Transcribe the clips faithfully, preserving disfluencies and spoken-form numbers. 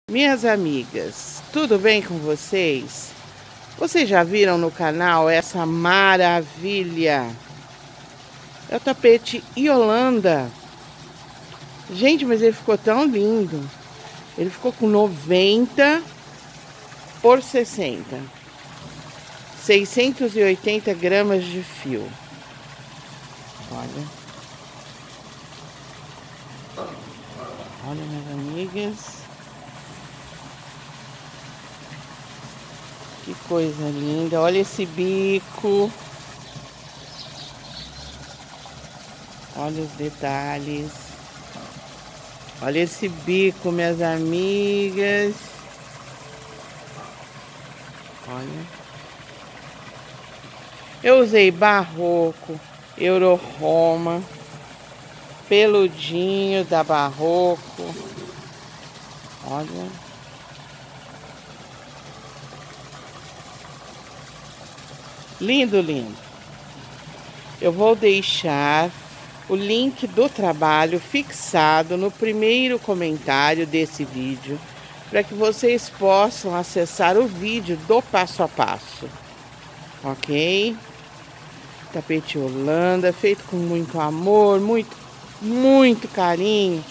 Minhas amigas, tudo bem com vocês? Vocês já viram no canal essa maravilha? É o tapete Yolanda. Gente, mas ele ficou tão lindo. Ele ficou com noventa por sessenta. seiscentos e oitenta gramas de fio. Olha. Olha, minhas amigas. Que coisa linda. Olha esse bico. Olha os detalhes. Olha esse bico, minhas amigas. Olha. Eu usei Barroco, Euro-Roma, peludinho da Barroco. Olha. Lindo, lindo. Eu vou deixar o link do trabalho fixado no primeiro comentário desse vídeo, para que vocês possam acessar o vídeo do passo a passo. Ok? Tapete Yolanda, feito com muito amor, muito, muito carinho.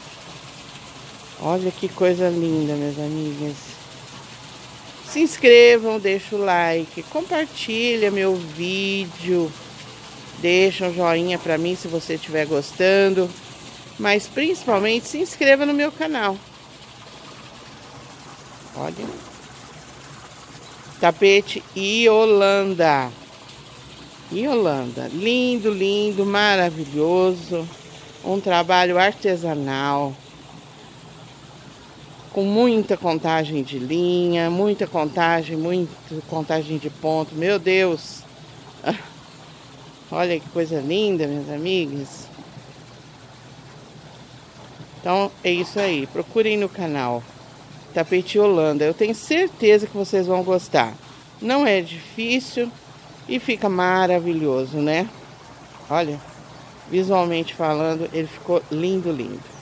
Olha que coisa linda, minhas amigas. Se inscrevam, deixa o like, compartilha meu vídeo, deixa um joinha pra mim se você estiver gostando, mas principalmente se inscreva no meu canal. Olha, tapete Yolanda, Yolanda, lindo, lindo, maravilhoso, um trabalho artesanal. Com muita contagem de linha, muita contagem, muita contagem de ponto. Meu Deus! Olha que coisa linda, minhas amigas. Então, é isso aí. Procurem no canal Tapete Yolanda. Eu tenho certeza que vocês vão gostar. Não é difícil e fica maravilhoso, né? Olha, visualmente falando, ele ficou lindo, lindo.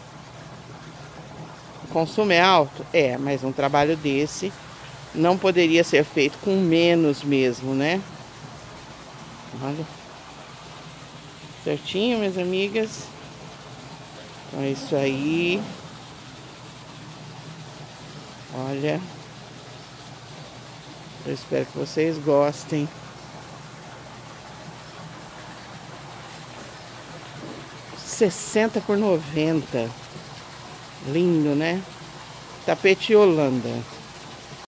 O consumo é alto? É, mas um trabalho desse não poderia ser feito com menos mesmo, né? Olha. Certinho, minhas amigas? Então é isso aí. Olha. Eu espero que vocês gostem. sessenta por noventa. Lindo, né? Tapete Yolanda.